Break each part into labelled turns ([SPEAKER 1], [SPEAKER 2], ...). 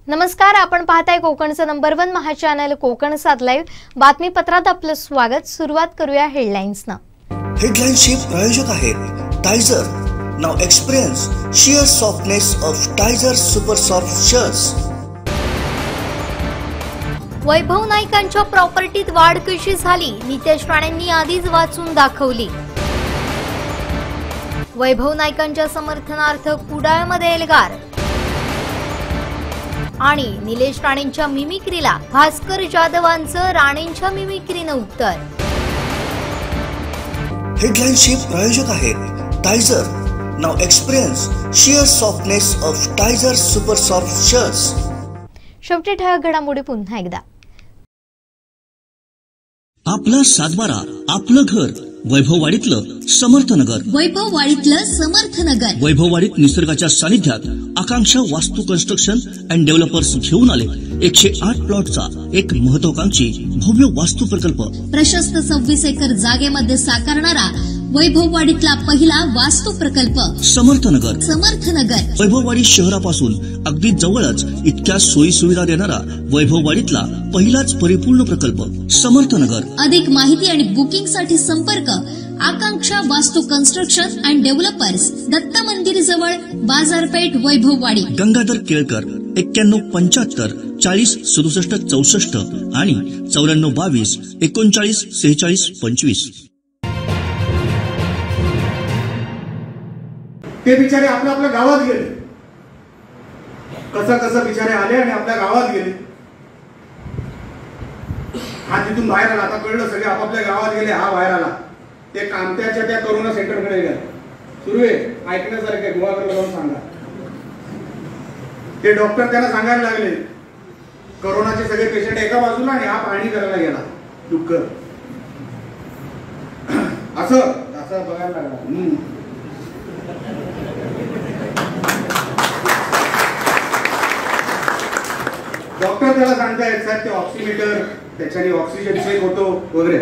[SPEAKER 1] नमस्कार, आपण पाहताय कोकणचं नंबर 1 महा चॅनल कोकण सात लाईव्ह बातमीपत्रात आपलं स्वागत। सुरुवात करूया हेडलाईन्सना।
[SPEAKER 2] हेडलाईन्सचे प्रायोजक आहेत टायझर। Now experience sheer softness of Tizer Super Soft Shirts।
[SPEAKER 1] Vaibhav नाईकांच्या प्रॉपर्टीत वाढ कशी झाली, नितेश राणेंनी आधीच वाचून दाखवली। वैभव नाईकांच्या समर्थनार्थ कुडाळमध्ये एल्गार आणि निलेश राणेंच्या मिमिक्रीला भास्कर जाधवांचं राणेंच्या मिमिक्रीनं उत्तर।
[SPEAKER 2] हेडलाईन्सचे प्रायोजक आहेत टायझर। Now experience sheer softness of Tizer Super Soft Shirts।
[SPEAKER 1] शेवटी ठळक घडामोडी पुन्हा एकदा।
[SPEAKER 3] आपला सातबारा, आपलं घर, वैभववाडीतलं समर्थनगर।
[SPEAKER 4] वैभववाडीतलं समर्थनगर।
[SPEAKER 3] वैभववाडीत निसर्गाच्या सानिध्यात आकांक्षा वास्तू कन्स्ट्रक्शन अँड डेव्हलपर्स घेऊन आले 108 प्लॉटचा एक महत्वाकांक्षी भव्य वास्तू प्रकल्प।
[SPEAKER 4] प्रशस्त 26 एकर जागेमध्ये साकारणारा वैभववाडीतला पहिला वास्तू प्रकल्प
[SPEAKER 3] समर्थनगर।
[SPEAKER 4] समर्थनगर
[SPEAKER 3] वैभववाडी शहरापासून अगदी जवळच इतक्या सोयी सुविधा देणारा वैभववाडीतला पहिलाच परिपूर्ण प्रकल्प समर्थनगर।
[SPEAKER 4] अधिक माहिती आणि बुकिंग साठी संपर्क आकांक्षा वास्तू कन्स्ट्रक्शन अँड डेव्हलपर्स, दत्त मंदिर जवळ, बाजारपेठ, वैभववाडी।
[SPEAKER 3] गंगाधर केळकर 9175 40 67 64 आणि 9422 39 46 25।
[SPEAKER 5] ते बिचारे आपल्या गावात गेले, कसं बिचारे आले आणि आपल्या गावात गेले। हा तिथून बाहेर आला, आता कळलं सगळे आपापल्या गावात गेले, हा बाहेर आला। ते कामत्याच्या त्या कोरोना सेंटरकडे गेले। सुरू आहे ऐकण्यासारखं, गुहागरला जाऊन सांगा। ते डॉक्टर त्यांना सांगायला लागले कोरोनाचे सगळे पेशंट एका बाजूला आणि हा पाहणी करायला गेला डुक्कर, असं असं बघायला लागला। डॉक्टर त्याला सांगतायत साहेब ते ऑक्सिमीटर, त्याच्याने ऑक्सिजन चेक होतो वगैरे।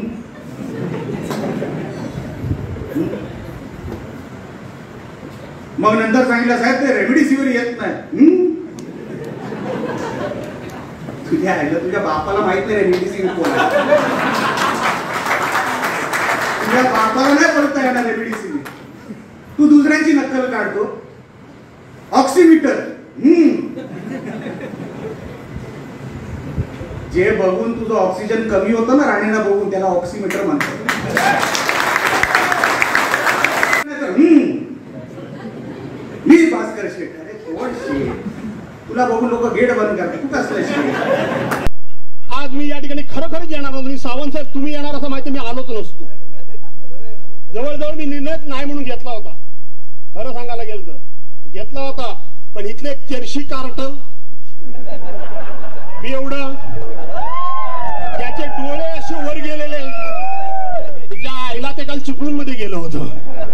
[SPEAKER 5] मग नंतर सांगितलं साहेब ते रेमडेसिवीर येत नाही। तुझ्या बापाला माहित नाही रेमडेसिवीर कोण आहे? तुझ्या बापाला नाही बोलता येणार रेमडेसिवीर, तू दुसऱ्यांची नक्कल काढतो। ऑक्सिमीटर जे बघून तुझं ऑक्सिजन कमी होतं ना, राणीला बघून, त्याला ऑक्सिमीटर म्हणतात। मी भास्कर शेठ, अरे कोण शेठ? तुला बघून लोक गेट बंद करतात, तू कसलं शेठ?
[SPEAKER 6] आज मी या ठिकाणी खरोखरच येणार नव्हतो। सावंत साहेब तुम्ही येणार असं माहिती मी आलोच नसतो। जवळजवळ मी निर्णय नाही म्हणून घेतला होता, खरं सांगायला गेलं तर घेतला होता, पण इथले एक चर्शी कार्ट एवढं त्याचे डोळे असे वर गेलेले, त्याच्या आईला ते काल चिपळूण मध्ये गेलं होतं।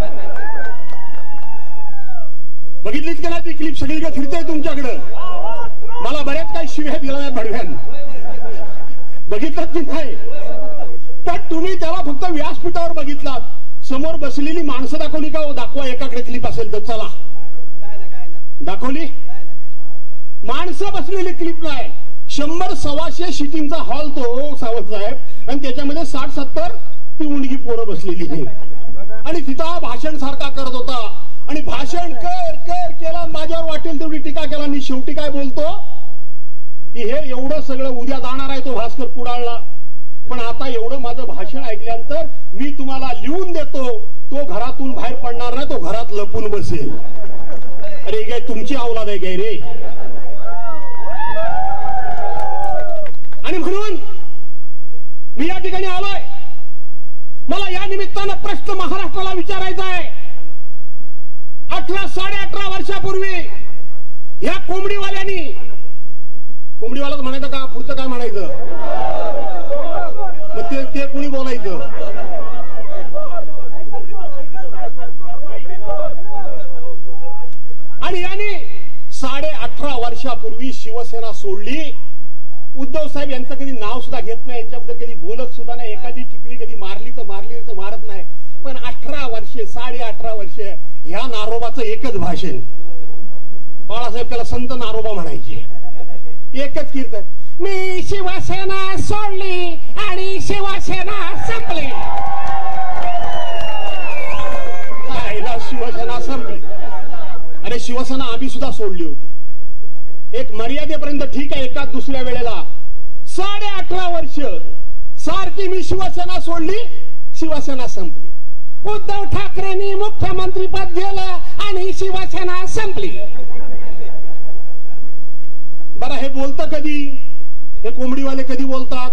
[SPEAKER 6] बघितलीच का ना ती क्लिप? सगळीकडे फिरते तुमच्याकडं। मला बऱ्याच काही शिव्या दिल्या नाही भडव्यान, बघितलं की नाही? पण तुम्ही त्याला फक्त व्यासपीठावर बघितलात, समोर बसलेली माणसं दाखवली का? दाखवा एकाकडे क्लिप असेल तर, चला दाखवली? माणसं बसलेली क्लिप नाही, 100-125 सीटिंगचा हॉल तो सावंत साहेब, आणि त्याच्यामध्ये 60-70 ती उंडगी पोरं बसलेली आहे। आणि तिथं भाषण सारखा करत होता, आणि भाषण कर कर केला, माझ्यावर वाटेल तेवढी टीका केला। मी शेवटी काय बोलतो की हे एवढं सगळं उद्या जाणार आहे तो भास्कर कुडाळला, पण आता एवढं माझं भाषण ऐकल्यानंतर मी तुम्हाला लिहून देतो, तो घरातून बाहेर पडणार नाही, तो घरात लपून बसेल। अरे काय तुमची औलाद आहे काय रे? आणि म्हणून मी या ठिकाणी आलोय। मला या निमित्तानं प्रश्न महाराष्ट्राला विचारायचा आहे। 18-18.5 वर्षापूर्वी ह्या कोंबडीवाल्यांनी, कोंबडीवालाच म्हणायचं का? पुढचं काय म्हणायचं? मग ते कोणी बोलायचं? आणि यांनी 18.5 वर्षापूर्वी शिवसेना सोडली। उद्धव साहेब यांचं कधी नाव सुद्धा घेत नाही, यांच्याबद्दल कधी बोलत सुद्धा नाही, एखादी टिप्पणी कधी मारली तर मारत नाही। पण 18 वर्षे 18.5 वर्षे ह्या नारोबाचं एकच भाषण, बाळासाहेब त्याला संत नारोबा म्हणायचे। एकच कीर्तन, मी शिवसेना सोडली आणि शिवसेना संपली. शिवसेना संपली. अरे शिवसेना आम्ही सुद्धा सोडली होती एक मर्यादेपर्यंत, ठीक आहे. एका दुसऱ्या वेळेला 18.5 वर्ष सारखी मी शिवसेना सोडली, शिवसेना संपली. उद्धव ठाकरेंनी मुख्यमंत्री पद गेलं आणि शिवसेना संपली. बरं हे बोलतं कधी? हे कोंबडीवाले कधी बोलतात?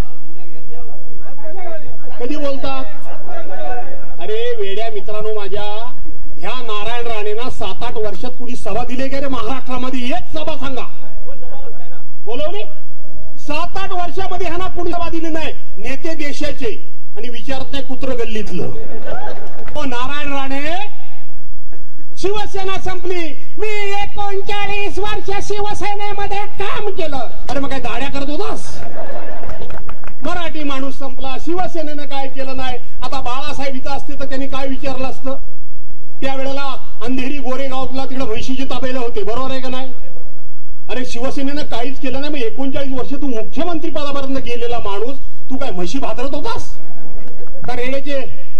[SPEAKER 6] कधी बोलतात? अरे वेड्या मित्रांनो, माझ्या ह्या नारायण राणेंना 7-8 वर्षात कुणी सभा दिली का रे महाराष्ट्रामध्ये? एक सभा सांगा. बोलवली? 7-8 वर्षामध्ये ह्यांना कुणी सभा दिली नाही. नेते देशाचे आणि विचारत नाही कुत्र गल्लीतलं. नारायण राणे, शिवसेना संपली, मी 39 वर्ष शिवसेनेमध्ये काम केलं. अरे मग काय दाड्या करत होतास? मराठी माणूस संपला, शिवसेनेनं काय केलं नाही. आता बाळासाहेब इथं असते तर त्यांनी काय विचारलं असतं? त्यावेळेला अंधेरी गोरेगावला तिकडे म्हैशीचे ताबेले होते, बरोबर आहे का नाही? अरे शिवसेनेनं काहीच केलं नाही. मग 39 वर्ष तू मुख्यमंत्री पदापर्यंत गेलेला माणूस, तू काय म्हशी भादरत होतास का रेड्याचे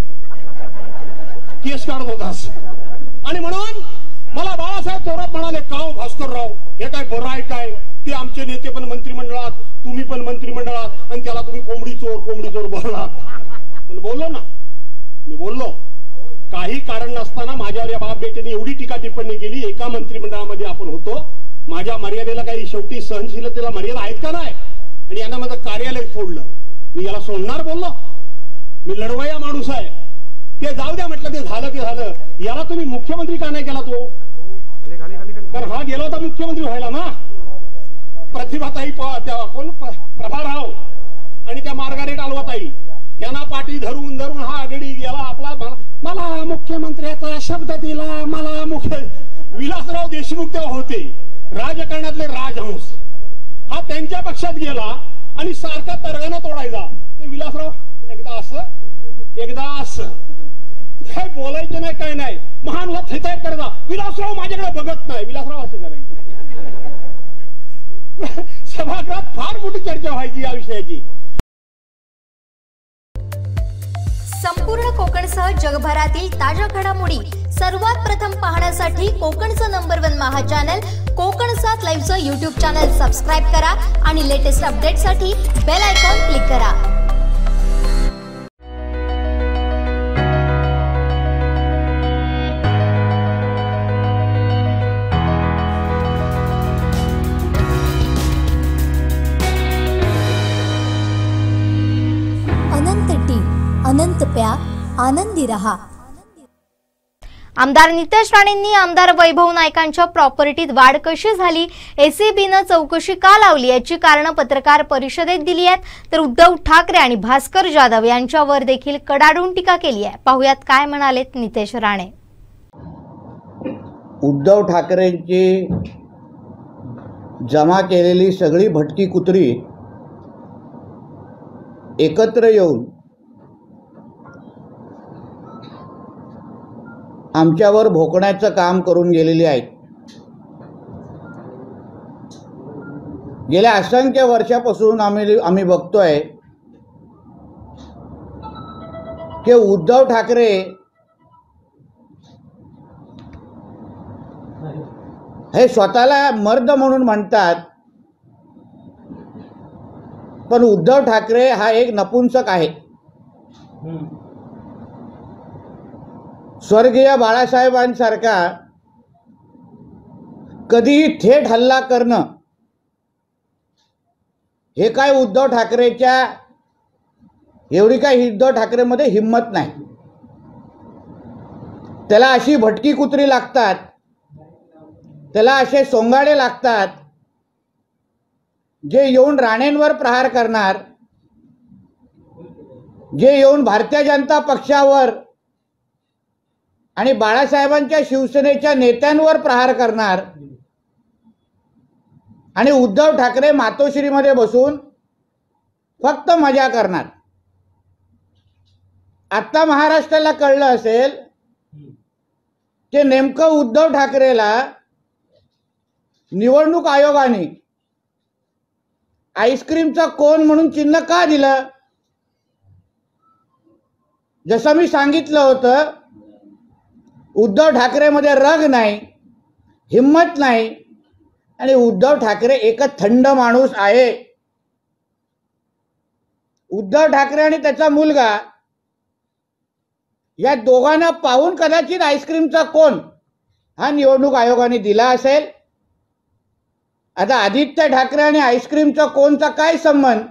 [SPEAKER 6] केस काढत होतास? आणि म्हणून मला बाळासाहेब थोरात म्हणाले, काव भास्करराव, हे काय बरं आहे काय? ते आमचे नेते पण मंत्रिमंडळात, तुम्ही पण मंत्रिमंडळात, आणि त्याला तुम्ही कोंबडी चोर बोललात. बोललो ना, मी बोललो. काही कारण नसताना माझ्यावर या बाप बेटेने एवढी टीका टिप्पणी केली. एका मंत्रिमंडळामध्ये आपण होतो. माझ्या मर्यादेला काही शेवटी सहनशीलतेला मर्यादा आहेत का नाही? आणि यांना माझं कार्यालय सोडलं. मी याला सोडणार बोललो? मी लढवया माणूस आहे. ते जाऊ द्या म्हटलं, ते झालं. याला तुम्ही मुख्यमंत्री का नाही केला? तो कारण हा गेला होता मुख्यमंत्री व्हायला ना. प्रतिभाताई, कोण, प्रभाराव आणि त्या मार्गारेट आलवाताई, यांना पाठी धरून हा आघाडी गेला आपला. मला मुख्यमंत्र्याचा शब्द दिला, मला विलासराव देशमुख तेव्हा होते राजकारणातले राजहंस. हा त्यांच्या पक्षात गेला आणि सारखा तर्गाना तोडायचा. ते विलासराव एकदा असं काय बोलायचं नाही, काय नाही. महान होत थैताय करता, विलासराव माझ्याकडे बघत नाही. विलासराव असं करायचे. सभागृहात फार मोठी चर्चा व्हायची या विषयाची.
[SPEAKER 1] संपूर्ण कोकणसह जगभरातील ताज्या घडामोडी सर्वात प्रथम पाहण्यासाठी कोकणचं नंबर 1 महा चॅनल कोकण 7 लाईव्हचं यूट्यूब चॅनल सबस्क्राईब करा आणि लेटेस्ट अपडेटसाठी बेल आयकॉन क्लिक करा.
[SPEAKER 7] अनंत टीम, अनंत प्या, आनंदी रहा.
[SPEAKER 1] आमदार नितेश राणेंनी आमदार वैभव नाईकांच्या प्रॉपर्टीत वाढ कशी झाली, एसीबीनं चौकशी का लावली याची कारणं पत्रकार परिषदेत दिली आहेत. तर उद्धव ठाकरे आणि भास्कर जाधव यांच्यावर देखील कडाडून टीका केली आहे. पाहुयात काय म्हणालेत नितेश राणे.
[SPEAKER 8] उद्धव ठाकरेंची जमा केलेली सगळी भटकी कुत्री एकत्र येऊन आमच्यावर भोकण्याचं काम करून गेलेली आहेत. गेल्या असंख्य वर्षापासून आम्ही बघतोय की उद्धव ठाकरे हे स्वतःला मर्द म्हणून म्हणतात, पण उद्धव ठाकरे हा एक नपुंसक आहे. स्वर्गीय बाळासाहेबांसारखा कधीही थेट हल्ला करणं हे काय उद्धव ठाकरेच्या एवढी काय उद्धव ठाकरेमध्ये हिम्मत नाही. त्याला अशी भटकी कुत्री लागतात, त्याला असे सोंगाडे लागतात जे येऊन राणेंवर प्रहार करणार, जे येऊन भारतीय जनता पक्षावर आणि बाळासाहेबांच्या शिवसेनेच्या नेत्यांवर प्रहार करणार आणि उद्धव ठाकरे मातोश्रीमध्ये बसून फक्त मजा करणार. आता महाराष्ट्राला कळलं असेल की नेमकं उद्धव ठाकरेला निवडणूक आयोगाने आईस्क्रीमचा कोन म्हणून चिन्ह का दिलं? जसं मी सांगितलं होतं, उद्धव ठाकरेमध्ये रग नाही, हिम्मत नाही, आणि उद्धव ठाकरे एक थंड माणूस आहे. उद्धव ठाकरे आणि त्याचा मुलगा या दोघांना पाहून कदाचित आईस्क्रीमचा कोन हा निवडणूक आयोगाने दिला असेल. आता आदित्य ठाकरे आणि आईस्क्रीमचा कोनचा काय संबंध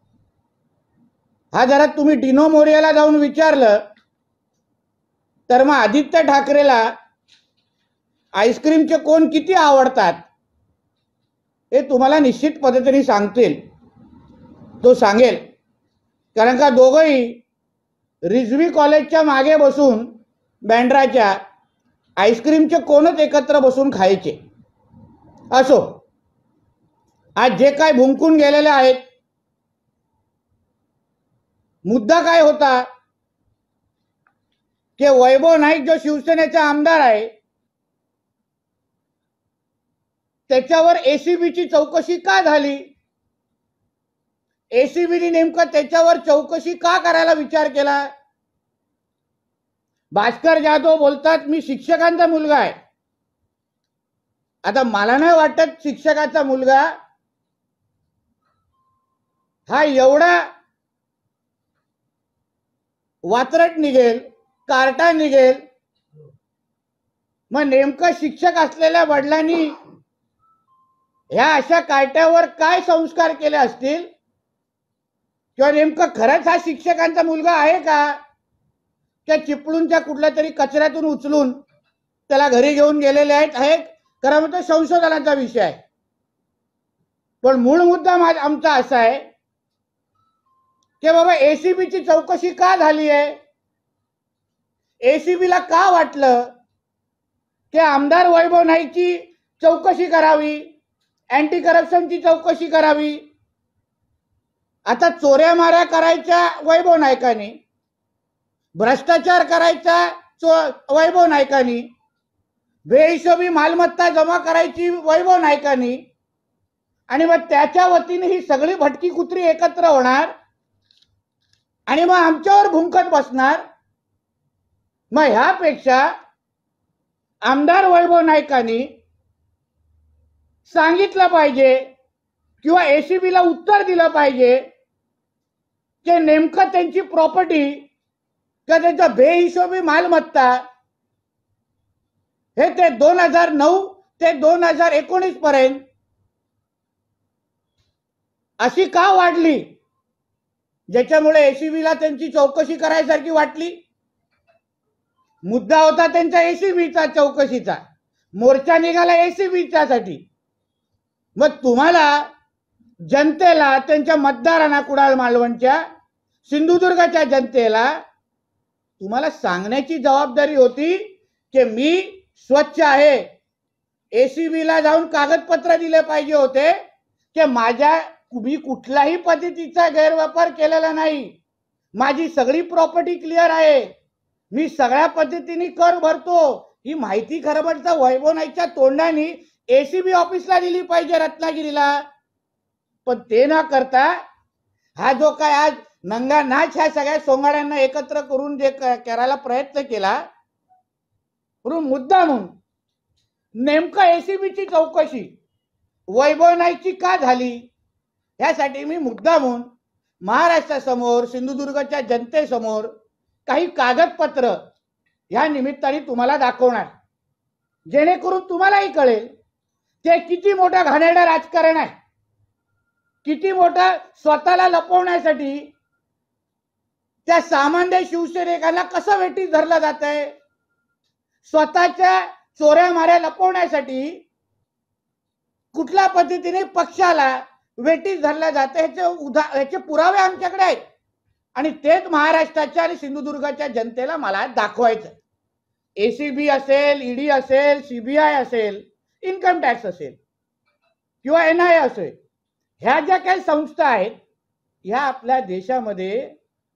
[SPEAKER 8] हा जरा तुम्ही डिनो मोरियाला जाऊन विचारलं तर मग आदित्य ठाकरेला आईस्क्रीमचे कोन किती आवडतात हे तुम्हाला निश्चित पद्धतीने सांगतील, तो सांगेल. कारण का दोघंही रिझवी कॉलेजच्या मागे बसून बँड्राच्या आईस्क्रीमचे कोनच एकत्र बसून खायचे. असो, आज जे काय भुंकून गेलेले आहेत, मुद्दा काय होता की वैभव नाईक जो शिवसेनेचा आमदार आहे त्याच्यावर एसीबीची चौकशी का झाली? एसीबीने नेमकं त्याच्यावर चौकशी का करायला विचार केला? भास्कर जाधव बोलतात मी शिक्षकांचा मुलगा आहे. आता मला नाही वाटत शिक्षकाचा मुलगा हा एवढा वात्रट निघेल, कार्टा निघेल. मग नेमकं शिक्षक असलेल्या वडिलांनी ह्या अशा कार्ट्यावर काय संस्कार केले असतील, किंवा नेमकं खरंच हा शिक्षकांचा मुलगा आहे का? त्या चिपळूणच्या कुठल्या तरी कचऱ्यातून उचलून त्याला घरी घेऊन गेलेले आहेत खरं म्हणजे संशोधनाचा विषय आहे. पण मूळ मुद्दा आमचा असा आहे की बाबा एसीबीची चौकशी का झाली आहे? एसीबीला का वाटलं की आमदार वैभव नाईकची चौकशी करावी, अँटी करप्शनची चौकशी करावी? आता चोऱ्या माऱ्या करायच्या वैभव नाईकांनी, भ्रष्टाचार करायचा वैभव नाईकांनी, बेहिशोबी मालमत्ता जमा करायची वैभव नाईकांनी, आणि मग त्याच्या वतीने ही सगळी भटकी कुत्री एकत्र होणार आणि मग आमच्यावर भुंकत बसणार. मग ह्यापेक्षा आमदार वैभव नाईकांनी सांगितलं पाहिजे किंवा एसीबीला उत्तर दिलं पाहिजे की नेमकं त्यांची प्रॉपर्टी किंवा त्यांचा बेहिशोबी मालमत्ता हे ते 2009 ते 2019 पर्यंत अशी का वाढली, ज्याच्यामुळे एसीबीला त्यांची चौकशी करायसारखी वाटली. मुद्दा होता त्यांच्या एसीबीचा चौकशीचा, मोर्चा निघाला एसीबीच्या साठी. मग तुम्हाला जनतेला, त्यांच्या मतदारांना, कुडाळ मालवणच्या, सिंधुदुर्गच्या जनतेला तुम्हाला सांगण्याची जबाबदारी होती की मी स्वच्छ आहे. एसीबीला जाऊन कागदपत्र दिले पाहिजे होते की मी कुठल्याही पद्धतीचा गैरवापर केलेला नाही, माझी सगळी प्रॉपर्टी क्लिअर आहे, मी सगळ्या पद्धतीने कर भरतो. ही माहिती खरं म्हणजे वैभव नाईकच्या तोंडाने एसीबी ऑफिसला दिली पाहिजे, रत्नागिरीला. पण ते न करता हा जो काय आज नंगा नाच ह्या सगळ्या सोंगाड्यांना एकत्र करून जे करायला प्रयत्न केला, म्हणून मुद्दा म्हणून नेमकं एसीबीची चौकशी वैभव नाईकची का झाली यासाठी मी मुद्दा म्हणून महाराष्ट्रासमोर, सिंधुदुर्गच्या जनतेसमोर काही कागदपत्र ह्या निमित्ताने तुम्हाला दाखवणार, जेणेकरून तुम्हालाही कळेल ते किती मोठा घाणेरडा राजकारण आहे, किती मोठा स्वतःला लपवण्यासाठी त्या सामान्य शिवसैनिकांना कसं वेठीस धरलं जात आहे, स्वतःच्या चोऱ्या माऱ्या लपवण्यासाठी कुठल्या पद्धतीने पक्षाला वेठीस धरल्या जाते ह्याचे पुरावे आमच्याकडे आहेत. आणि तेच महाराष्ट्राच्या आणि सिंधुदुर्गाच्या जनतेला मला दाखवायचं. एसीबी असेल, ईडी असेल, सीबीआय असेल, इन्कम टॅक्स असेल किंवा NIA असेल, ह्या ज्या काही संस्था आहेत ह्या आपल्या देशामध्ये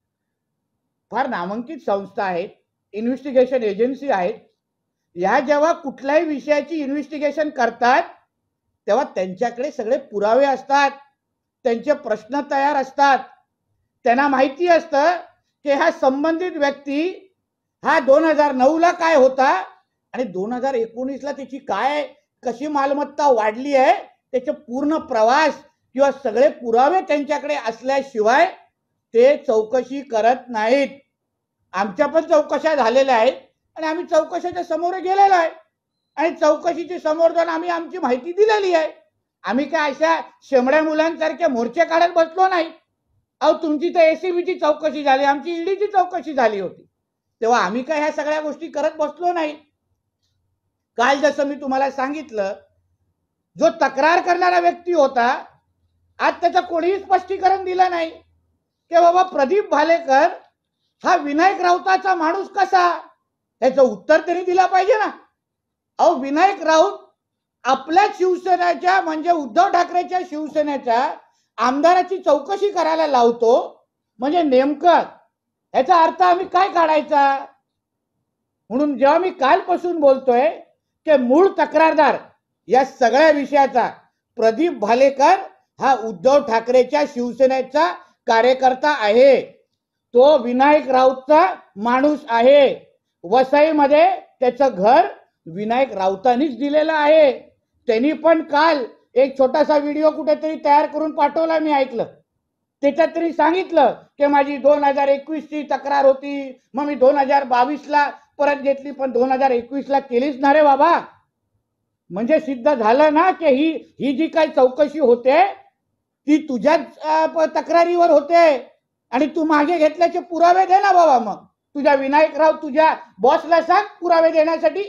[SPEAKER 8] फार नामांकित संस्था आहेत, इन्व्हेस्टिगेशन एजन्सी आहेत. ह्या जेव्हा कुठल्याही विषयाची इन्व्हेस्टिगेशन करतात तेव्हा त्यांच्याकडे सगळे पुरावे असतात. त्यांचे प्रश्न तयार असतात. त्यांना माहिती असतं की हा संबंधित व्यक्ती हा 2009ला काय होता आणि 2019ला त्याची काय कशी मालमत्ता वाढली आहे त्याचे पूर्ण प्रवास किंवा सगळे पुरावे त्यांच्याकडे असल्याशिवाय ते चौकशी करत नाहीत. आमच्या पण चौकशा झालेल्या आहेत आणि आम्ही चौकशाच्या समोर गेलेलो आहे आणि चौकशीच्या समोर जाऊन आम्ही आमची माहिती दिलेली आहे. आम्ही काय अशा शेमड्या मुलांसारखे मोर्चे काढत बसलो नाही. अहो तुमची तर एसीबीची चौकशी झाली, आमची ईडीची चौकशी झाली होती, तेव्हा आम्ही काय ह्या सगळ्या गोष्टी करत बसलो नाही. काल जसं मी तुम्हाला सांगितलं, जो तक्रार करणारा व्यक्ती होता आज त्याचं कोणीही स्पष्टीकरण दिलं नाही की बाबा प्रदीप भालेकर हा विनायक राऊताचा माणूस कसा, याचं उत्तर तरी दिलं पाहिजे ना. अहो विनायक राऊत आपल्या शिवसेनेच्या म्हणजे उद्धव ठाकरेच्या शिवसेनेच्या आमदाराची चौकशी करायला लावतो, म्हणजे नेमकं याचा अर्थ आम्ही काय काढायचा. म्हणून जेव्हा मी कालपासून बोलतोय की मूळ तक्रारदार या सगळ्या विषयाचा प्रदीप भालेकर हा उद्धव ठाकरेच्या शिवसेनेचा कार्यकर्ता आहे, तो विनायक राऊतचा माणूस आहे. वसईमध्ये त्याचं घर विनायक राऊतांनीच दिलेलं आहे. त्यांनी पण काल एक छोटासा व्हिडिओ कुठेतरी तयार करून पाठवला, मी ऐकलं. त्याच्यात तरी सांगितलं की माझी 2021ची तक्रार होती, मग मी 2022ला परत घेतली, पण 2021ला केलीच ना रे बाबा. म्हणजे सिद्ध झालं ना की ही जी काही चौकशी होते ती तुझ्याच तक्रारीवर होते आणि तू मागे घेतल्याचे पुरावे दे ना बाबा. मग तुझ्या विनायकराव तुझ्या बॉसला सांग पुरावे देण्यासाठी.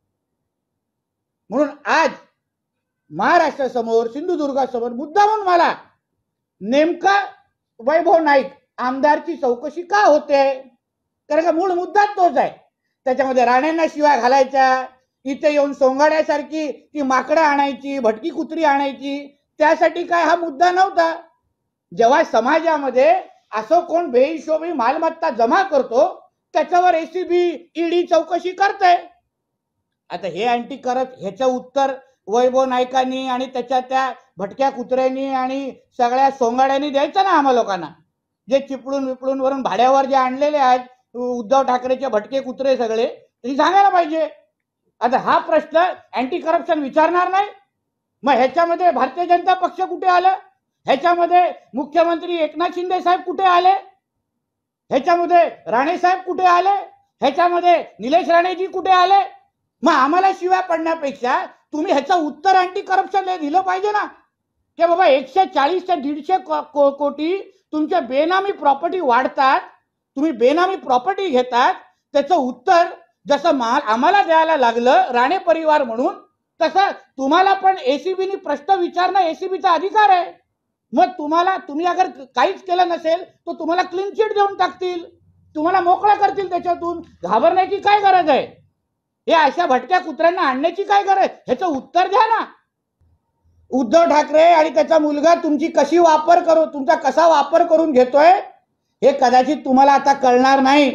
[SPEAKER 8] म्हणून आज महाराष्ट्रासमोर सिंधुदुर्गासमोर मुद्दामून मला नेमका वैभव नाईक आमदारची चौकशी का होते, कारण का मूळ मुद्दा तोच आहे. त्याच्यामध्ये राणेंना शिवाय घालायच्या, इथे येऊन सोंगाड्यासारखी ती माकडं आणायची, भटकी कुत्री आणायची, त्यासाठी काय हा मुद्दा नव्हता. जेव्हा समाजामध्ये असं कोण बेहिशोबी मालमत्ता जमा करतो त्याच्यावर एसीबी ईडी चौकशी करते. आता हे अँटी करत ह्याचं उत्तर वैभव नाईकांनी आणि त्याच्या त्या भटक्या कुत्र्यांनी आणि सगळ्या सोंगाड्यांनी द्यायचं ना आम्हा लोकांना, जे चिपळून विपळून वरून भाड्यावर जे आणलेले आहेत उद्धव ठाकरेचे भटके कुत्रे सगळे, तरी सांगायला पाहिजे. आता हा प्रश्न अँटी करप्शन विचारणार नाही, मग ह्याच्यामध्ये भारतीय जनता पक्ष कुठे आलं, ह्याच्यामध्ये मुख्यमंत्री एकनाथ शिंदे साहेब कुठे आले, ह्याच्यामध्ये राणे साहेब कुठे आले, ह्याच्यामध्ये निलेश राणेजी कुठे आले. मग आम्हाला शिव्या पडण्यापेक्षा तुम्ही ह्याचं उत्तर अँटी करप्शन दिलं पाहिजे ना की बाबा 140 ते 150 कोटी तुमच्या बेनामी प्रॉपर्टी वाढतात, तुम्ही बेनामी प्रॉपर्टी घेतात, त्याचं उत्तर जसं आम्हाला द्यायला लागलं राणे परिवार म्हणून, तसं तुम्हाला पण एसीबीनी प्रश्न विचारणं एसीबीचा अधिकार आहे. मग तुम्ही अगर काहीच केलं नसेल तर तुम्हाला क्लीन चिट देऊन टाकतील, तुम्हाला मोकळा करतील. त्याच्यातून घाबरण्याची काय गरज आहे, हे अशा भटक्या कुत्र्यांना आणण्याची काय गरज, ह्याचं उत्तर द्या ना. उद्धव ठाकरे आणि त्याचा मुलगा तुमची तुमचा कसा वापर करून घेतोय हे कदाचित तुम्हाला आता कळणार नाही.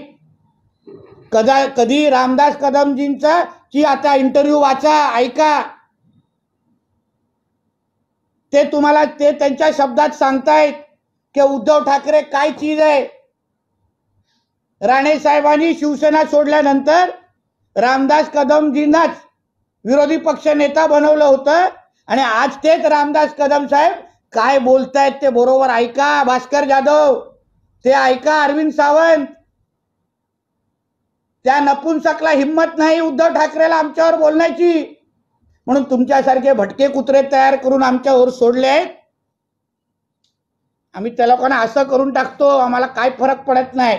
[SPEAKER 8] कधी रामदास कदमजींचा की आता इंटरव्ह्यू वाचा, ऐका, ते तुम्हाला ते त्यांच्या शब्दात सांगतायत की उद्धव ठाकरे काय चीज आहे. राणे साहेबांनी शिवसेना सोडल्यानंतर रामदास कदमजींनाच विरोधी पक्ष नेता बनवलं होतं आणि आज तेच रामदास कदम साहेब काय बोलतायत ते बरोबर ऐका. भास्कर जाधव ते ऐका, अरविंद सावंत, त्या नपुंसकला हिम्मत नाही उद्धव ठाकरेला आमच्यावर बोलण्याची, म्हणून तुमच्यासारखे भटके कुत्रे तयार करून आमच्यावर सोडले आहेत. आम्ही त्या लोकांना असं करून टाकतो, आम्हाला काय फरक पडत नाही.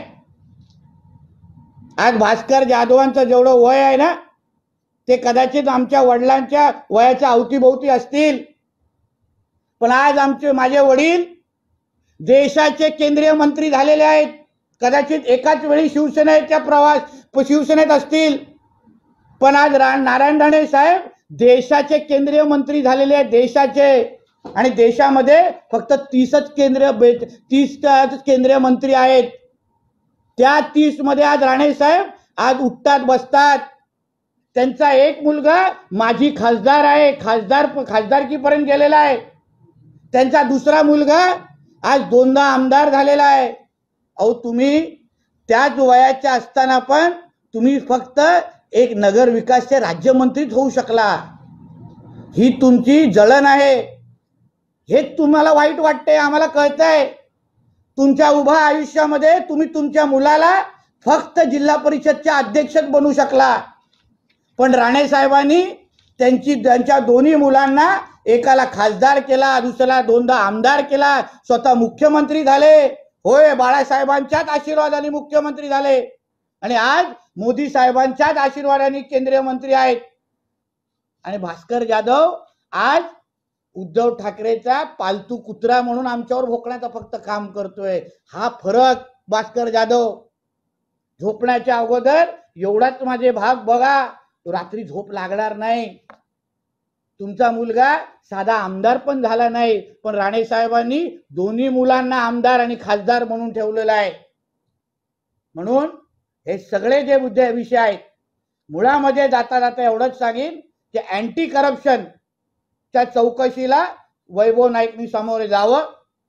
[SPEAKER 8] आज भास्कर जाधवांचं जेवढं वय आहे ना ते कदाचित आमच्या वडिलांच्या वयाच्या अवतीभोवती असतील, पण आज माझे वडील देशाचे केंद्रीय मंत्री झालेले आहेत. कदाचित एकाच वेळी शिवसेनेत असतील, पण आज नारायण राणे साहेब देशाचे केंद्रीय मंत्री झालेले आहेत, देशाचे. आणि देशामध्ये फक्त 30 केंद्रीय मंत्री आहेत. त्या 30 मध्ये आज राणे साहेब आज उठतात बसतात. त्यांचा एक मुलगा माजी खासदार आहे, खासदारकीपर्यंत गेलेला आहे. त्यांचा दुसरा मुलगा आज 2दा आमदार झालेला आहे. अहो तुम्ही त्याच वयाच्या असताना पण तुम्ही फक्त एक नगर विकासचे राज्यमंत्रीच होऊ शकला. ही तुमची जळण आहे. हे तुम्हाला वाईट वाटते, आम्हाला कळतंय. तुमच्या उभा आयुष्यामध्ये तुम्ही तुमच्या मुलाला फक्त जिल्हा परिषदच्या अध्यक्षच बनवू शकला. पण राणे साहेबांनी त्यांच्या दोन्ही मुलांना एकाला खासदार केला, दुसऱ्याला 2दा आमदार केला, स्वतः मुख्यमंत्री झाले. होय, बाळासाहेबांच्याच आशीर्वादाने मुख्यमंत्री झाले आणि आज मोदी साहेबांच्याच आशीर्वादाने केंद्रीय मंत्री आहेत. आणि भास्कर जाधव आज उद्धव ठाकरेचा पालतू कुत्रा म्हणून आमच्यावर भोकण्याचं फक्त काम करतोय. हा फरक भास्कर जाधव. झोपण्याच्या अगोदर एवढाच माझे भाग बघा, रात्री झोप लागणार नाही. तुमचा मुलगा साधा आमदार पण झाला नाही, पण राणे साहेबांनी दोन्ही मुलांना आमदार आणि खासदार म्हणून ठेवलेलं आहे. म्हणून हे सगळे जे विषय आहेत, मुळामध्ये जाता जाता एवढंच सांगेन की अँटी करप्शनच्या चौकशीला वैभव नाईकनी सामोरे जावं.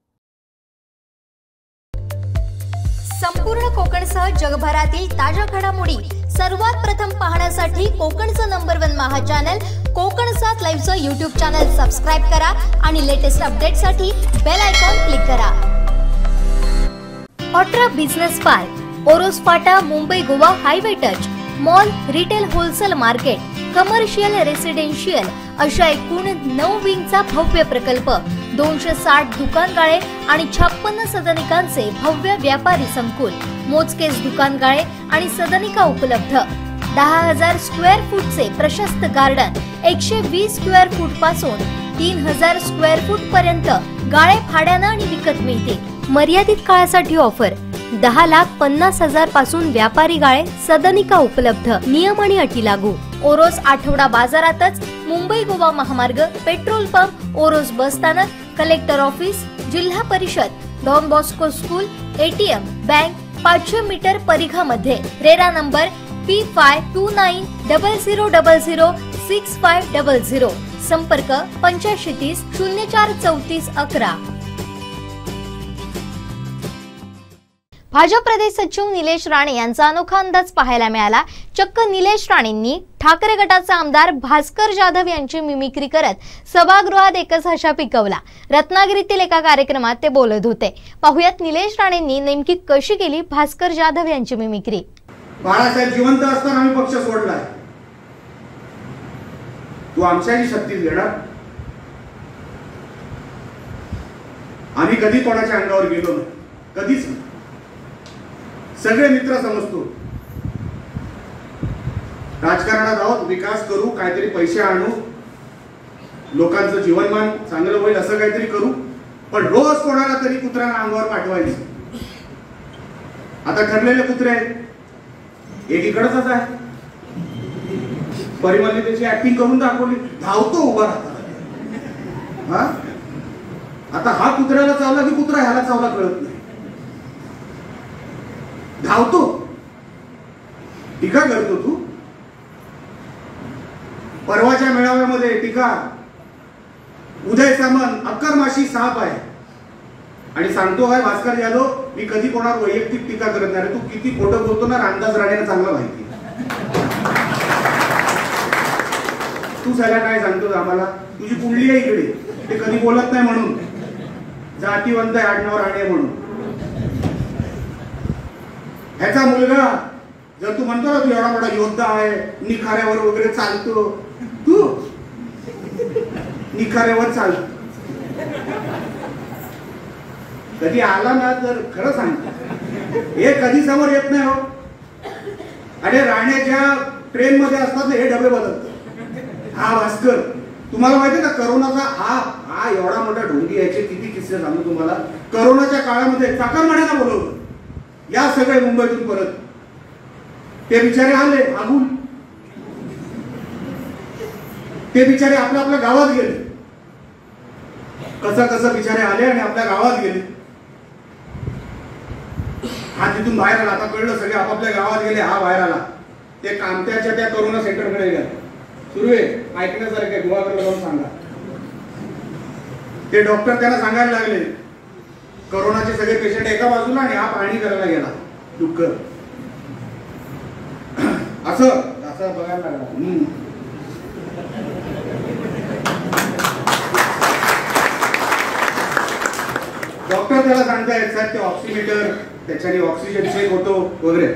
[SPEAKER 1] संपूर्ण कोकणसह जगभरातील ताज्या घडामोडी सर्वात प्रथम पाहण्यासाठी कोकणचं नंबर 1 महा चॅनल कोकण 7 लाईव्हचं यूट्यूब चॅनल सबस्क्राईब करा आणि लेटेस्ट अपडेटसाठी बेल आयकॉन क्लिक करा. ऑट्रा बिझनेस पार्क, ओरोस फाटा, Mumbai Goa highway touch, mall, retail, wholesale market, commercial, residential अशा एकूण 9 विंगचा भव्य प्रकल्प, 260 दुकानगाळे आणि 56 सदनिकांचे भव्य व्यापारी संकुल, मोजकेच दुकानगाळे आणि सदनिका उपलब्ध, 10,000 स्क्वेअर फूटचे प्रशस्त गार्डन, 120 स्क्वेअर फूट पासून 3,000 स्क्वेअर फूट पर्यंत गाळे भाड्यानं आणि विकत मिळतील. मर्यादित काळासाठी ऑफर, 10,50,000 पासून व्यापारी गाळे, सदनिका उपलब्ध. नियम आणि अटी लागू. ओरोस आठवडा बाजारातच मुंबई गोवा महामार्ग, पेट्रोल पंप, ओरोस बस स्थानक, कलेक्टर ऑफिस, जिल्हा परिषद, Don Bosco school, ATM, bank 500 metre परिघामध्ये. RERA number P52900006500. संपर्क 8530 0434 11. भाजप प्रदेश सचिव निलेश राणे यांचा अनोखा अंदाज पाहायला मिळाला. चक्क निलेश राणेंनी ठाकरे गटाचे आमदार भास्कर जाधव यांची मिमिक्री करत सभागृहात एकच हशा पिकवला. रत्नागिरीतील एका कार्यक्रमात ते बोलत होते. पाहुयात निलेश राणेंनी नेमकी कशी केली भास्कर जाधव यांची मिमिक्री.
[SPEAKER 5] बाळासाहेब जिवंत असताना आम्ही पक्ष सोडलाय. तू आमच्याही शक्तीत घेणार. आम्ही कधी कोणाच्या अंगावर गेलो नाही, कधीच नाही. सगळे मित्र समजतो. राजकारणात आहोत, विकास करू, काहीतरी पैसे आणू, लोकांचं जीवनमान चांगलं होईल असं काहीतरी करू. पण रोज कोणाला तरी कुत्र्याला अंगावर पाठवायचं. आता ठरलेले कुत्रे आहेत, एक इकडच आहे. परिमलने त्याची ऍक्टिंग करून दाखवली. धावतो उभा राहता. आता हा कुत्र्याला चावला की कुत्रा ह्याला चावला कळत नाही. धावतो, टीका करतो तू. परवाच्या मेळाव्यामध्ये टीका, उदय सामंत अक्करमाशी साप आहे आणि सांगतो काय भास्कर जाधव मी कधी कोणावर वैयक्तिक टीका करत नाही. तू किती खोटं बोलतो ना, अंदाज राणेला चांगला माहिती. तू सगळ्या काय सांगतो आम्हाला, तुझी कुंडली आहे इकडे, ते कधी बोलत नाही म्हणून. जातीवंत आहे, आडनाव राणे म्हणून. ह्याचा मुलगा जर तू म्हणतो ना तू एवढा मोठा योद्धा आहे, निखाऱ्यावर वगैरे चालतो, तू निखाऱ्यावर चालतो. कधी आला ना तर खरं सांगतो हे कधी समोर येत नाही हो. आणि राण्याच्या ट्रेन मध्ये असतात हे डबे बदलतात. हा भास्कर, तुम्हाला माहिती का करोनाचा हा एवढा मोठा ढोंगी याचे किती किस्से सांगू तुम्हाला. करोनाच्या काळामध्ये चाकरमान्यांना बोलवलं, या सगळे मुंबईतून परत. ते बिचारे आले मागून, ते बिचारे आपल्या गावात गेले. कसं बिचारे आले आणि आपल्या गावात गेले. हा तिथून बाहेर आला. आता कळलं सगळे आपापल्या गावात गेले, हा बाहेर आला. ते कामत्याच्या त्या करोना सेंटरकडे गेले. सुरू आहे ऐकण्यासारखं, गुहागरला जाऊन सांगा. ते डॉक्टर त्यांना सांगायला लागले, कोरोनाचे सगळे पेशंट एका बाजूला आणि हा पाणी करायला गेला डुक्कर, असं असं बघायला लागला. डॉक्टर त्याला सांगतायत, सर ते ऑक्सिमीटर, त्याच्याने ऑक्सिजन चेक होतो वगैरे.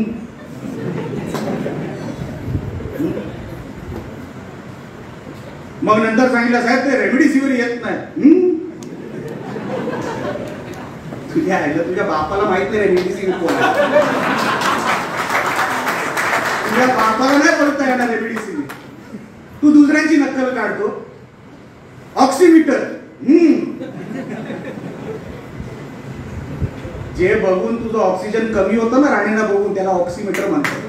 [SPEAKER 5] मग नंतर सांगितलं, साहेब ते रेमडेसिवीर येत नाही. तुझ्या बापाला माहित नाही रेमडेसिवीर कोण आहे? तुझ्या बापाला नाही बोलता येणार रेमडेसिवीर. तू दुसऱ्यांची नक्कल काढतो. ऑक्सिमीटर, जे बघून तुझं ऑक्सिजन कमी होतं ना, राणेंना बघून, त्याला ऑक्सिमीटर म्हणतात.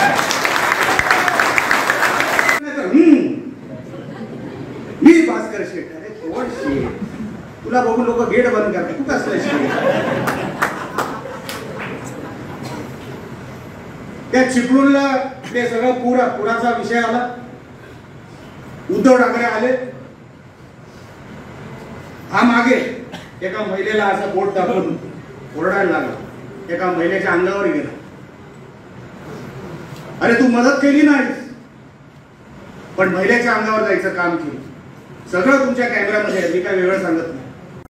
[SPEAKER 5] मी भास्कर शेठ. अरे कोण शेठ? तुला बघून लोक गेट बंद करतात. तू कसलं शेठ? त्या चिपळूणला ते सगळं पुराचा विषय आला. उद्धव ठाकरे आले. हा मागे एका महिलेला असं बोट दाखवून ओरडायला लागला. एका महिलेच्या अंगावर गेला. अरे तू मदत केली नाहीस, पण महिलेच्या अंगावर जायचं काम केलं. सगळं तुमच्या कॅमेऱ्यामध्ये आहे, मी काय वेगळं सांगत नाही.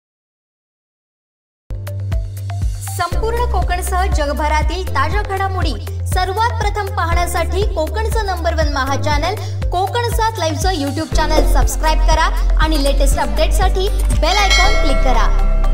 [SPEAKER 1] संपूर्ण कोकणसह जगभरातील ताज्या घडामोडी सर्वात प्रथम पाहण्यासाठी कोकणचं नंबर 1 महा चॅनल कोकण 7 लाईव्हचं यूट्यूब चॅनल सबस्क्राईब करा आणि लेटेस्ट अपडेटसाठी बेल आयकॉन क्लिक करा.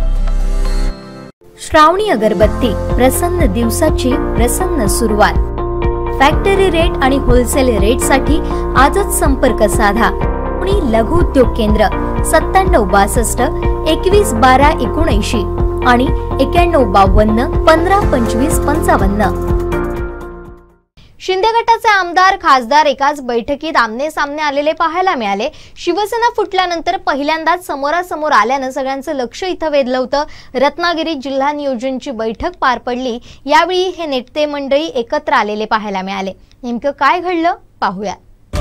[SPEAKER 1] श्रावणी अगरबत्ती, प्रसन्न दिवसाची प्रसन्न सुरुवात. फॅक्टरी रेट आणि होलसेल रेट साठी आजच संपर्क साधा. पुणे लघु उद्योग केंद्र 9762 21 12 79 आणि 9152 15 25 55. शिंदे गटाचे आमदार खासदार एकाच बैठकीत आमने सामने आलेले पाहायला मिळाले. शिवसेना फुटल्यानंतर पहिल्यांदाच समोरासमोर आल्यानं सगळ्यांचं लक्ष इथं वेधलं होतं. रत्नागिरीत जिल्हा नियोजनची बैठक पार पडली. यावेळी हे नेते मंडळी एकत्र आलेले पाहायला मिळाले. नेमकं काय घडलं पाहूया.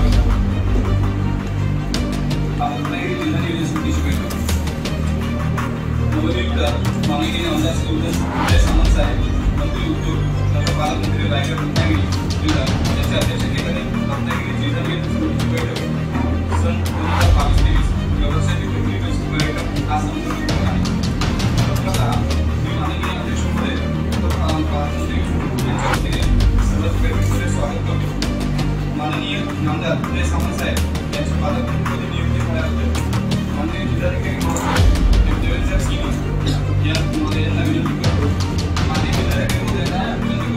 [SPEAKER 9] माननीय नामदार उदय सामंत साहेब यांच्या पालकमंत्रीपदी नियुक्ती झाल्याबद्दल माननीय जिल्हाधिकारी देवेंद्र सिंह या महोदयांना विनंती करतो. माननीय जिल्हाधिकारी महोदयांना विनंती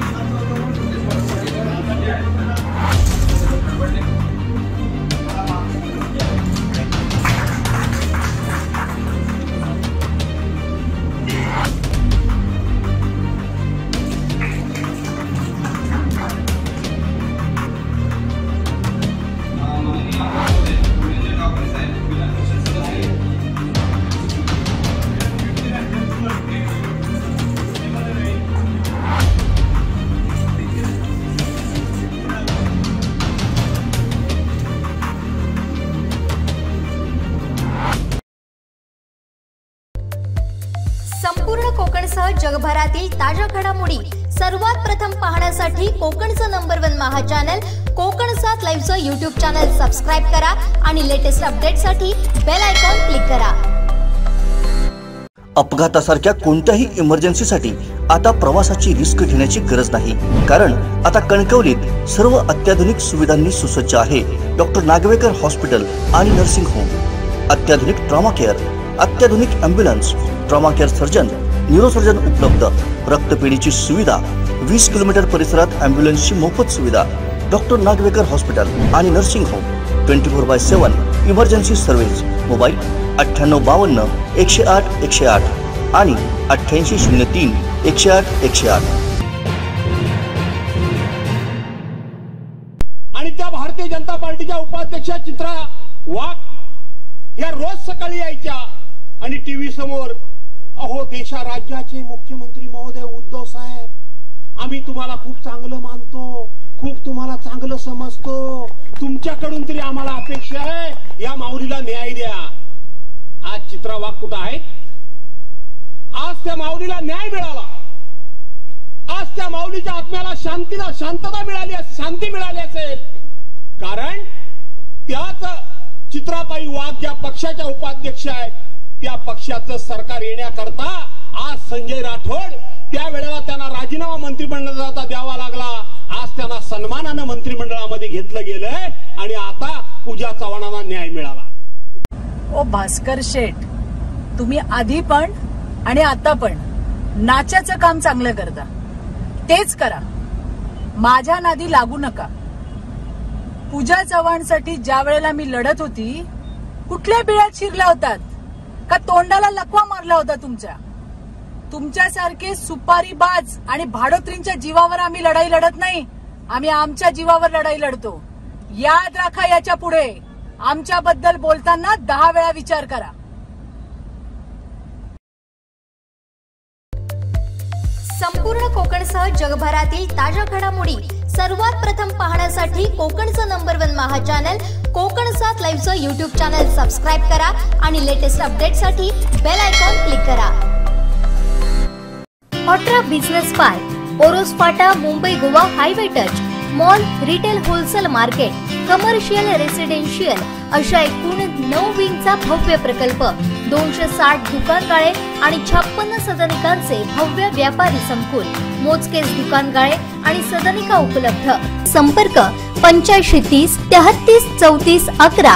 [SPEAKER 1] संपूर्ण कोकणसह जगभरातील ताज्या घडामोडी सर्वात प्रथम पाहण्यासाठी कोकणचं नंबर 1 महा चॅनल कोकण 7 लाईव्हचं यूट्यूब चॅनल सबस्क्राईब करा आणि लेटेस्ट अपडेटसाठी बेल आयकॉन क्लिक करा.
[SPEAKER 3] अपघातासारख्या कोणत्याही इमर्जन्सीसाठी आता प्रवासाची रिस्क घेण्याची गरज नाही, कारण आता कणकवलीत सर्व अत्याधुनिक सुविधांनी सुसज्ज आहे डॉक्टर नागवेकर हॉस्पिटल आणि नर्सिंग होम. अत्याधुनिक ट्रॉमा केअर, अत्याधुनिक ambulance, trauma care surgeon, neurosurgeon उपलब्ध, रक्तपेढीची सुविधा, 20 किलोमीटर परिसरात ॲम्ब्युलन्सची मोफत सुविधा. डॉक्टर नागवेकर हॉस्पिटल आणि nursing home 24/7 emergency service. Mobile 9852 108 108 आणि 8803 108 108.
[SPEAKER 6] आणि त्या भारतीय जनता पार्टीच्या उपाध्यक्षा चित्रा वाघ या रोज सकाळी यायच्या आणि टीव्ही समोर, अहो देशा राज्याचे मुख्यमंत्री महोदय उद्धव साहेब, आम्ही तुम्हाला खूप चांगलं मानतो, खूप तुम्हाला चांगलं समजतो, तुमच्याकडून तरी आम्हाला अपेक्षा आहे या माऊलीला न्याय द्या. आज चित्रा वाघ कुठं आहे? आज त्या माऊलीला न्याय मिळाला, आज त्या माऊलीच्या आत्म्याला शांतता मिळाली, शांती मिळाली असेल, कारण त्याच चित्राबाई वाघ ज्या पक्षाच्या उपाध्यक्ष आहेत त्या पक्षाचं सरकार येण्याकरता आज संजय राठोड त्यावेळेला त्यांना राजीनामा मंत्रिमंडळाचा द्यावा लागला, आज त्यांना सन्मानानं मंत्रिमंडळामध्ये घेतलं गेलंय आणि आता पूजा चव्हाणांना न्याय मिळाला.
[SPEAKER 10] ओ भास्कर शेठ, तुम्ही आधी पण आणि आता पण नाचाचं काम चांगलं करता, तेच करा, माझ्या नादी लागू नका. पूजा चव्हाणसाठी ज्या वेळेला मी लढत होती, कुठल्या बिळात शिरला होतात का तोंडाला लकवा मारला होता तुमच्या? तुमच्यासारखे सुपारीबाज आणि भाडोत्रींच्या जीवावर आम्ही लढाई लढत नाही, आम्ही आमच्या जीवावर लढाई लढतो. याद राखा, याच्या पुढे आमच्याबद्दल बोलताना 10 वेळा विचार करा.
[SPEAKER 1] संपूर्ण कोकणसह जगभरातील ताज्या घडामोडी सर्वात प्रथम पाहण्यासाठी कोकणचं नंबर 1 महा चॅनल कोकण 7 लाईव्हचं यूट्यूब चॅनल सबस्क्राईब करा आणि लेटेस्ट अपडेटसाठी बेल आयकॉन क्लिक करा. ऑट्रा बिझनेस पार्क, ओरोस फाटा, Mumbai Goa highway touch, mall, retail, wholesale market, commercial, residential अशा एकूण 9 विंगचा भव्य प्रकल्प, 260 दुकानगाळे आणि 56 सदनिकांचे भव्य व्यापारी संकुल, मोजकेच दुकानगाळे आणि सदनिका उपलब्ध. संपर्क 8530 33 34 11.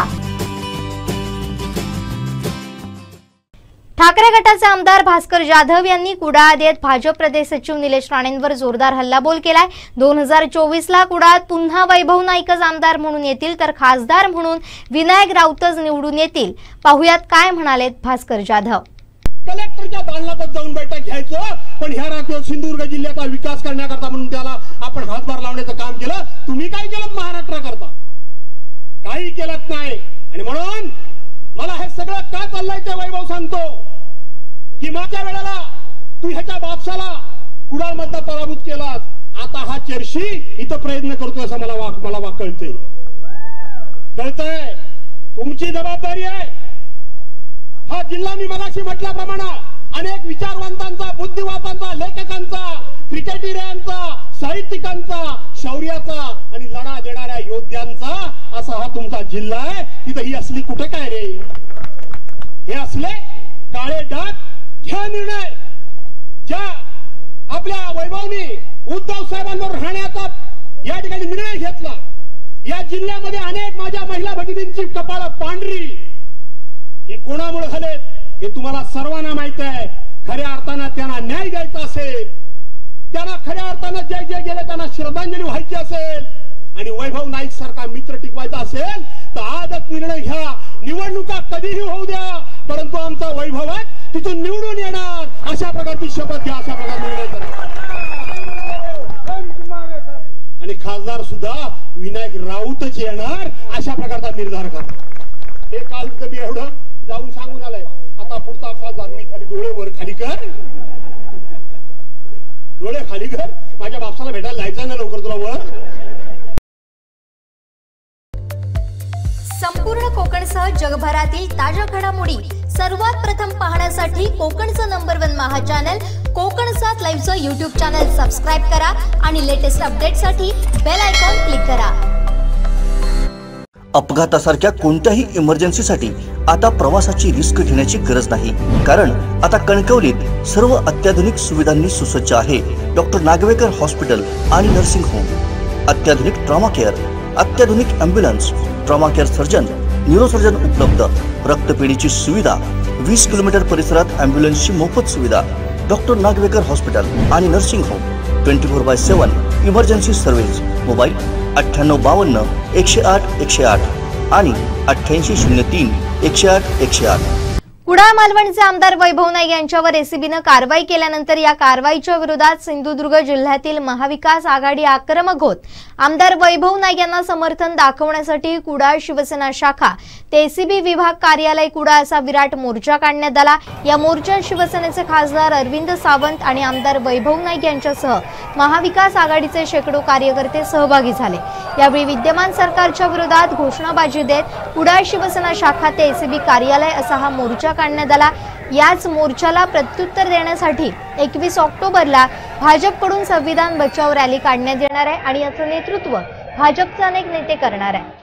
[SPEAKER 1] ठाकरे गटाचे आमदार भास्कर जाधव यांनी कुडाळ येथे भाजप प्रदेश सचिव निलेश राणेंवर जोरदार हल्लाबोल केलाय. 2024ला कुडाळात पुन्हा वैभव नाईकच आमदार म्हणून येतील तर खासदार म्हणून विनायक राऊतच निवडून येतील. पाहुयात काय म्हणालेत भास्कर जाधव.
[SPEAKER 6] कलेक्टरच्या दालनात जाऊन बैठक घ्यायचो, पण ह्या राज्यात सिंधुदुर्ग जिल्ह्याचा विकास करण्याकरता म्हणून त्याला आपण हातभार लावण्याचं काम केलं. तुम्ही काय केलं महाराष्ट्राकरता? काही केलंच नाही. आणि म्हणून मला हे सगळं का चाललंय ते वैभव सांगतो की मागच्या वेळेला तू ह्याच्या बापसाला कुडाळ मधला पराभूत केलास, आता हा चर्शी इथं प्रयत्न करतोय असं मला कळतंय. तुमची जबाबदारी आहे. हा जिल्हा मी मगाशी म्हटल्याप्रमाणे अनेक विचारवंतांचा, बुद्धिवादांचा, लेखकांचा, क्रिकेटिरियांचा, साहित्यिकांचा, शौर्याचा आणि लढा देणाऱ्या योद्ध्यांचा असा हा तुमचा जिल्हा आहे. तिथं ही असली कुठे काय रे? हे असले काळे डाग घ्या निर्णय. ज्या आपल्या वैभवनी उद्धव साहेबांवर राहण्याचा या ठिकाणी निर्णय घेतला, या जिल्ह्यामध्ये अनेक माझ्या महिला भगिनींची कपाळ पांढरी हे कोणामुळे झाले हे तुम्हाला सर्वांना माहित आहे. खऱ्या अर्थानं त्यांना न्याय द्यायचा असेल, त्यांना खऱ्या अर्थानं जे गेले त्यांना श्रद्धांजली व्हायची असेल आणि वैभव नाईक सारखा मित्र टिकवायचा असेल तर आजच निर्णय घ्या. निवडणुका कधीही होऊ द्या, परंतु आमचा वैभव तिथून निवडून येणार अशा प्रकारची शपथ घ्या, अशा प्रकारे निर्णय करा. आणि खासदार सुद्धा विनायक राऊतच येणार अशा प्रकारचा निर्धार करा. हे काल मी एवढं जाऊन सांगून आलाय. आता पुढचा खासदार मी खाली डोळे वर खाली कर, डोळे खाली कर. माझ्या बापसाला भेटायला जायचं ना लवकर तुला वर.
[SPEAKER 1] संपूर्ण कोकणसह जगभरातील ताज्या घडामोडी सर्वात प्रथम पाहण्यासाठी कोकणचं नंबर 1 महा चॅनल कोकण 7 लाईव्हचं यूट्यूब चॅनल सबस्क्राईब करा आणि लेटेस्ट अपडेटसाठी बेल आयकॉन क्लिक करा.
[SPEAKER 3] अपघातासारख्या कोणत्याही इमर्जन्सीसाठी आता प्रवासाची रिस्क घेण्याची गरज नाही, कारण आता कणकवलीत सर्व अत्याधुनिक सुविधांनी सुसज्ज आहे डॉक्टर नागवेकर हॉस्पिटल आणि नर्सिंग होम. अत्याधुनिक ट्रॉमा केअर, अत्याधुनिक ambulance, trauma care surgeon, neurosurgeon उपलब्ध, रक्तपेढीची सुविधा, 20 किलोमीटर परिसरात ॲम्ब्युलन्सची मोफत सुविधा. डॉक्टर नागवेकर हॉस्पिटल आणि nursing home 24/7 emergency service. Mobile 9852 108 108 आणि 8803 108 108.
[SPEAKER 1] कुडाळ मालवणचे आमदार वैभव नाईक यांच्यावर एसीबीने कारवाई केल्यानंतर या कारवाईच्या विरोधात सिंधुदुर्ग जिल्ह्यातील महाविकास आघाडी आक्रमक होत आमदार वैभव नाईक यांना समर्थन दाखवण्यासाठी कुडाळ शिवसेना शाखा ते एसीबी विभाग कार्यालय कुडाळ असा विराट मोर्चा काढण्यात आला. या मोर्चात शिवसेनेचे खासदार अरविंद सावंत आणि आमदार वैभव नाईक यांच्यासह महाविकास आघाडीचे शेकडो कार्यकर्ते सहभागी झाले. यावेळी विद्यमान सरकारच्या विरोधात घोषणाबाजी देत कुडाळ शिवसेना शाखा ते एसीबी कार्यालय असा हा मोर्चा काढण्यात आला। याच मोर्चाला प्रत्युत्तर देण्यासाठी 21 ऑक्टोबरला भाजपकडून संविधान बचाव रॅली काढण्यात येणार आहे आणि याचं नेतृत्व भाजपचे अनेक नेते करणार आहे।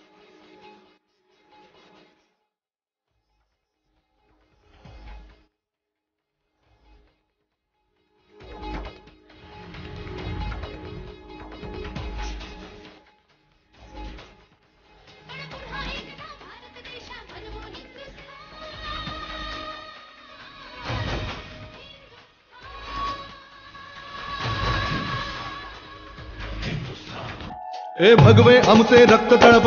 [SPEAKER 11] ए भगवे आमचे रक्त तळप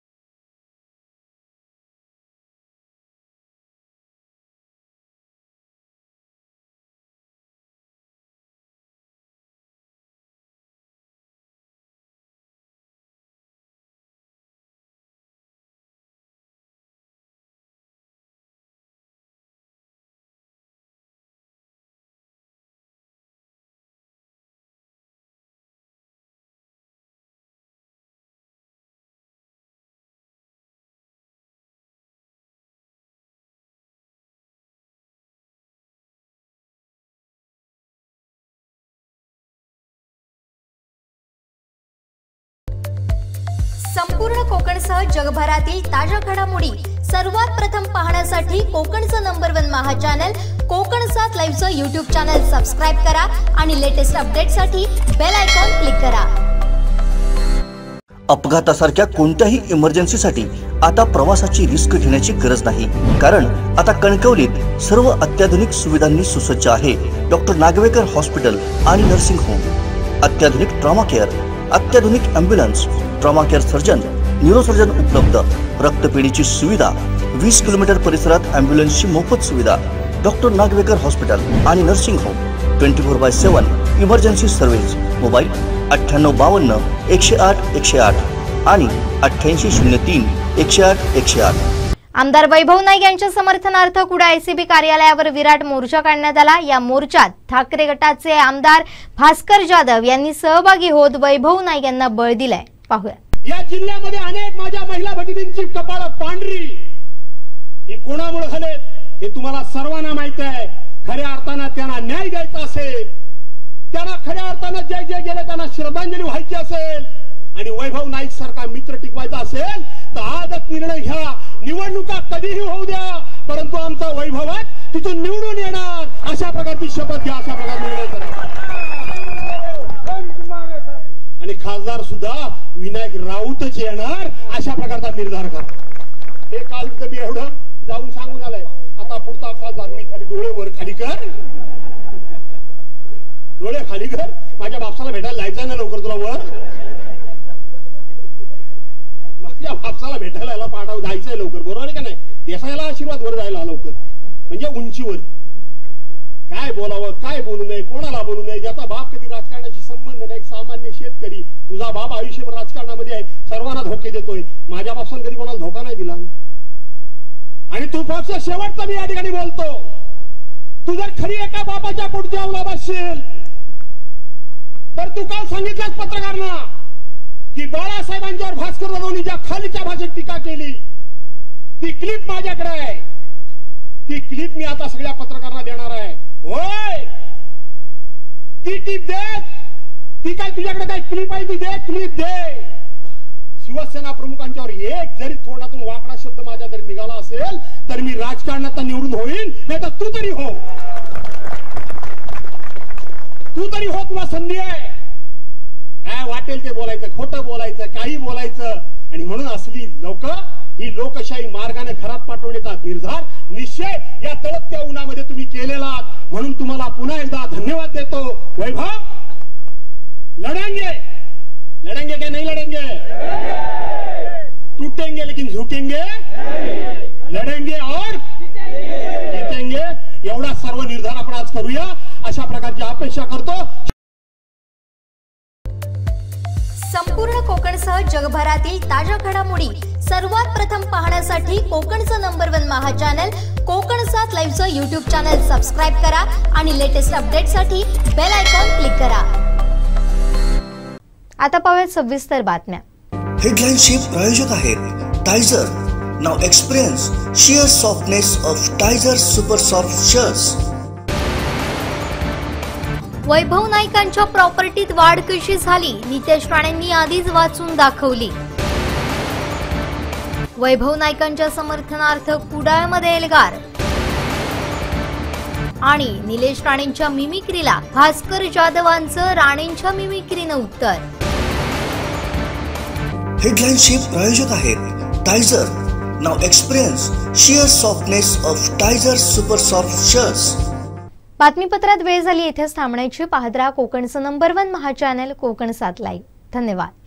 [SPEAKER 1] संपूर्ण कोकणसह जगभरातील ताज्या घडामोडी सर्वात प्रथम पाहण्यासाठी कोकणचं नंबर 1 महा चॅनल कोकण 7 लाईव्हचं यूट्यूब चॅनल सबस्क्राइब करा आणि लेटेस्ट अपडेटसाठी बेल आयकॉन क्लिक करा।
[SPEAKER 3] अपघातासारख्या कोणत्याही इमर्जन्सीसाठी आता प्रवासाची रिस्क घेण्याची गरज नाही, कारण आता कणकवलीत सर्व अत्याधुनिक सुविधांनी सुसज्ज आहे डॉक्टर नागवेकर हॉस्पिटल आणि नर्सिंग होम। अत्याधुनिक ट्रॉमा केअर, अत्याधुनिक ambulance, trauma care surgeon, neurosurgeon उपलब्ध, रक्तपेढीची सुविधा, 20 किलोमीटर परिसरात ॲम्ब्युलन्सची मोफत सुविधा। डॉक्टर नागवेकर हॉस्पिटल आणि nursing home 24/7 emergency service. Mobile 9852 108 108 आणि 8803 108 108।
[SPEAKER 1] आमदार वैभव नाईक यांच्या समर्थनार्थ कुडाळ एसीबी कार्यालयावर विराट मोर्चा काढण्यात आला। या मोर्चात ठाकरे गटाचे आमदार भास्कर जाधव यांनी सहभागी होत वैभव नाईक यांना बळ दिलाय। पाहूया।
[SPEAKER 6] या जिल्ह्यामध्ये अनेक माझ्या महिला भगिनींची कपाळ पांढरी ही कोणामुळे झाले हे तुम्हाला सर्वांना माहिती आहे। खऱ्या अर्थाने त्यांना न्याय द्यायचा असेल, त्यांना खऱ्या अर्थाने जे जे गेले त्यांना श्रद्धांजली व्हायची असेल आणि वैभव नाईक सारखा मित्र टिकवायचा असेल तर आजच निर्णय घ्या। निवडणुका कधीही होऊ द्या, परंतु आमचा वैभव तिथून निवडून येणार अशा प्रकारची शपथ घ्या, अशा प्रकारचा निर्णय करा। आणि खासदार सुद्धा विनायक राऊतच येणार अशा प्रकारचा निर्धार करा। हे काल कधी एवढं जाऊन सांगून आलंय, आता पुढचा खासदार मी खाली डोळे वर खाली कर, डोळे खाली कर, माझ्या बापसाला भेटायला जायचं ना लवकर तुला वर, माझ्या बापसाला भेटायला याला पाठव जायचंय लवकर, बरोबर आहे का नाही? देशाला आशीर्वाद वर जायला लवकर, म्हणजे उंचीवर काय बोलावं काय बोलू नये, कोणाला बोलू नये, ज्याचा बाप कधी राजकारणाशी संबंध नाही, एक सामान्य शेतकरी, तुझा बाप आयुष्यभर राजकारणामध्ये आहे, सर्वांना धोके देतोय, माझ्या बापसाने कधी कोणाला धोका नाही दिला। आणि तू पक्ष शेवटचा मी या ठिकाणी बोलतो, तू जर खरी एका बापाच्या पुढच्या अवलाद असशील तर तू काल सांगितलंच पत्रकारांना की बाळासाहेबांच्यावर भास्कर जाधवनी ज्या खालीच्या भाषेत टीका केली ती क्लिप माझ्याकडे आहे, ती क्लिप मी आता सगळ्या पत्रकारांना देणार आहे। होय ती क्लिप दे, ती काय तुझ्याकडे काय क्लिप आहे ती दे, क्लिप दे। शिवसेना प्रमुखांच्यावर एक जरी तोंडातून वाकडा शब्द माझ्या जरी निघाला असेल तर मी राजकारणात निवडून होईन, नाही तर तू तरी हो, तू तरी हो, तुला संधी आहे। काय वाटेल ते बोलायचं, खोटं बोलायचं, काही बोलायचं, आणि म्हणून असली लोक ही लोकशाही मार्गाने घरात पाठवण्याचा निर्धार निश्चय या तळपत्या उन्हामध्ये तुम्ही केलेला, म्हणून तुम्हाला पुन्हा एकदा धन्यवाद देतो। वैभव, लढेंगे, लड़ेंगे क्या नहीं लड़ेंगे, टूटेंगे लेकिन झुकेंगे, लड़ेंगे और जीतेंगे, एवढा सर्व निर्धार आपण आज करूया अशा प्रकारची अपेक्षा करतो।
[SPEAKER 1] संपूर्ण कोकणसह जगभरातील ताज्या घडामोडी सर्वात प्रथम पाहण्यासाठी कोकणचं नंबर 1 महा चॅनल कोकण 7 लाईव्हचं यूट्यूब चॅनल सबस्क्राइब करा आणि लेटेस्ट अपडेटसाठी बेल आयकॉन क्लिक करा। आता पाहूया सविस्तर बातम्या।
[SPEAKER 2] हेडलाईन्सचे प्रायोजक आहेत टायझर, Now experience sheer softness of Tiger Super Soft Shirts.
[SPEAKER 1] Vaibhav नाईकांच्या प्रॉपर्टीत वाढ कशी झाली, नितेश राणेंनी आधीच वाचून दाखवली. वैभव नाईकांच्या समर्थनार्थ कुडाळमध्ये एल्गार आणि निलेश राणेंच्या मिमिक्रीला भास्कर जाधवांचं राणेंच्या मिमिक्रीनं उत्तर.
[SPEAKER 2] हेडलाईनचे प्रायोजक आहेत टायझर. Now experience sheer softness of Tiger Super Soft Shirts.
[SPEAKER 1] बातमीपत्रात वेळ झाली, इथेच थांबण्याची. पाहत राहा कोकणचं नंबर 1 महा चॅनल कोकण 7 लाईव्ह. धन्यवाद.